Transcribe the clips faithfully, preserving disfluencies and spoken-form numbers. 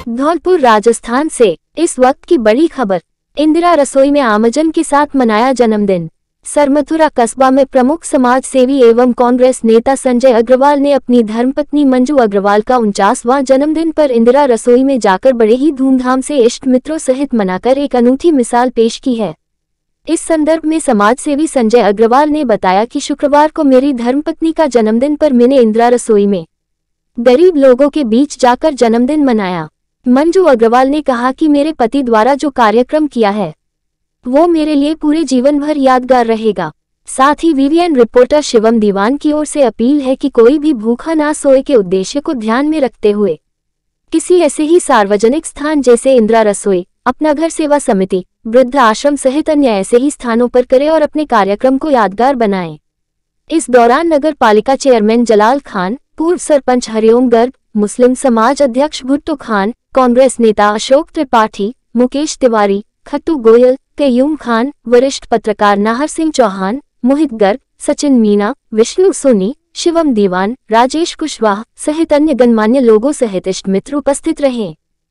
धौलपुर राजस्थान से इस वक्त की बड़ी खबर। इंदिरा रसोई में आमजन के साथ मनाया जन्मदिन। सरमथुरा कस्बा में प्रमुख समाज सेवी एवं कांग्रेस नेता संजय अग्रवाल ने अपनी धर्मपत्नी मंजू अग्रवाल का उनचासवां जन्मदिन पर इंदिरा रसोई में जाकर बड़े ही धूमधाम से इष्ट मित्रों सहित मनाकर एक अनूठी मिसाल पेश की है। इस संदर्भ में समाज सेवी संजय अग्रवाल ने बताया कि शुक्रवार को मेरी धर्मपत्नी का जन्मदिन पर मैंने इंदिरा रसोई में गरीब लोगों के बीच जाकर जन्मदिन मनाया। मंजू अग्रवाल ने कहा कि मेरे पति द्वारा जो कार्यक्रम किया है वो मेरे लिए पूरे जीवन भर यादगार रहेगा। साथ ही वीवीएन रिपोर्टर शिवम दीवान की ओर से अपील है कि कोई भी भूखा ना सोए के उद्देश्य को ध्यान में रखते हुए किसी ऐसे ही सार्वजनिक स्थान जैसे इंदिरा रसोई, अपना घर सेवा समिति, वृद्ध आश्रम सहित अन्य ऐसे ही स्थानों पर करें और अपने कार्यक्रम को यादगार बनाएं। इस दौरान नगर पालिका चेयरमैन जलाल खान, पूर्व सरपंच हरिओम गर्ग, मुस्लिम समाज अध्यक्ष भुट्टो खान, कांग्रेस नेता अशोक त्रिपाठी, मुकेश तिवारी, खट्टू गोयल, कयूम खान, वरिष्ठ पत्रकार नाहर सिंह चौहान, मोहित गर्ग, सचिन मीना, विष्णु सोनी, शिवम दीवान, राजेश कुशवाहा सहित अन्य गणमान्य लोगों सहित इष्ट मित्र उपस्थित रहे।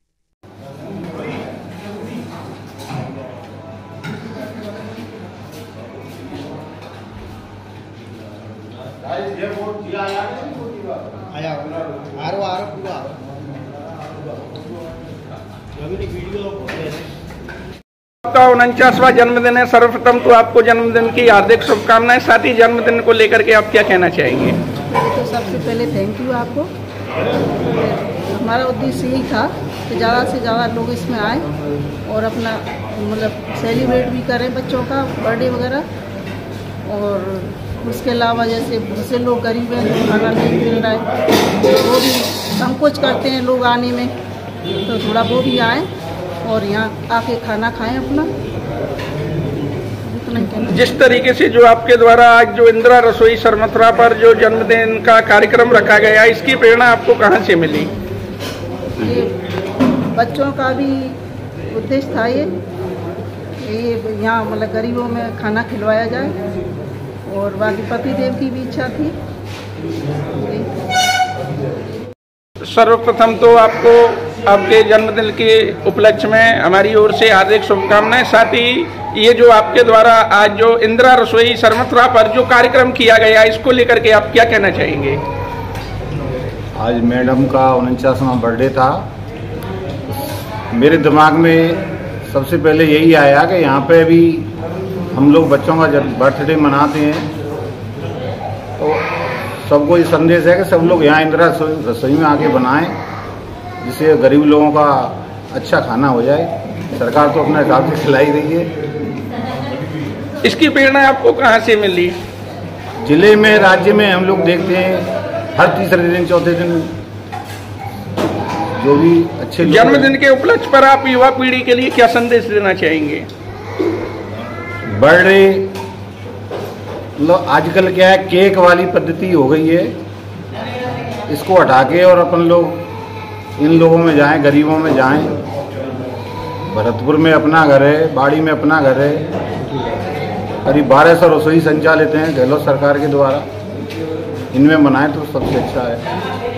आपका उनचासवां जन्मदिन है। सर्वप्रथम तो आपको जन्मदिन की हार्दिक शुभकामनाएं। साथ ही जन्मदिन को लेकर के आप क्या कहना चाहेंगे? तो सबसे पहले थैंक यू आपको। हमारा उद्देश्य यही था कि ज़्यादा से ज़्यादा लोग इसमें आए और अपना मतलब सेलिब्रेट भी करें बच्चों का बर्थडे वगैरह। और उसके अलावा जैसे बहुत से लोग गरीब हैं जो खाना नहीं मिल रहा है तो वो भी संकोच करते हैं लोग आने में, तो थोड़ा वो भी आए और यहाँ आके खाना खाएं अपना। जिस तरीके से जो आपके द्वारा आज जो इंदिरा रसोई सरमथुरा पर जो जन्मदिन का कार्यक्रम रखा गया, इसकी प्रेरणा आपको कहाँ से मिली? ये बच्चों का भी उद्देश्य था, ये ये यहाँ मतलब गरीबों में खाना खिलवाया जाए और बाकी पति देव की भी इच्छा थी। सर्वप्रथम तो आपको आपके जन्मदिन के उपलक्ष्य में हमारी ओर से हार्दिक शुभकामनाएं। साथ ही ये जो आपके द्वारा आज जो इंदिरा रसोई सरमथुरा पर जो कार्यक्रम किया गया, इसको लेकर के आप क्या कहना चाहेंगे? आज मैडम का उनचासवां बर्थडे था। मेरे दिमाग में सबसे पहले यही आया कि यहाँ पे भी हम लोग बच्चों का जब बर्थडे मनाते हैं तो सबको ये संदेश है कि सब लोग यहाँ इंदिरा रसोई में आके बनाएं, जिससे गरीब लोगों का अच्छा खाना हो जाए। सरकार तो अपने हिसाब से खिलाई रही है। इसकी प्रेरणा आपको कहाँ से मिली? जिले में, राज्य में हम लोग देखते हैं हर तीसरे दिन चौथे दिन जो भी अच्छे जन्मदिन के उपलक्ष्य पर आप युवा पीढ़ी के लिए क्या संदेश देना चाहेंगे? बर्थडे मतलब आजकल क्या है, केक वाली पद्धति हो गई है, इसको हटा के और अपन लोग इन लोगों में जाएं, गरीबों में जाएं। भरतपुर में अपना घर है, बाड़ी में अपना घर है, करीब बारह सौ रसोई संचालित हैं गहलोत सरकार के द्वारा। इनमें मनाएं तो सबसे अच्छा है।